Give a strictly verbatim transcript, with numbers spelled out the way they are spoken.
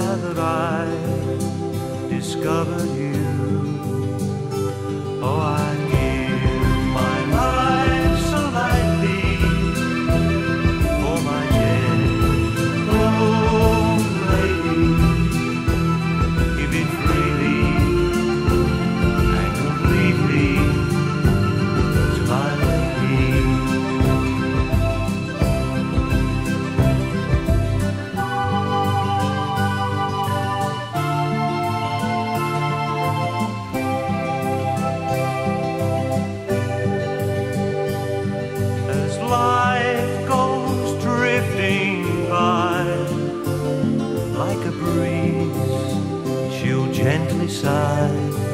now that I discovered you. Oh, I give my life so lightly for my gentle lady. Give it freely and completely to my lady. Life goes drifting by like a breeze, she'll gently sigh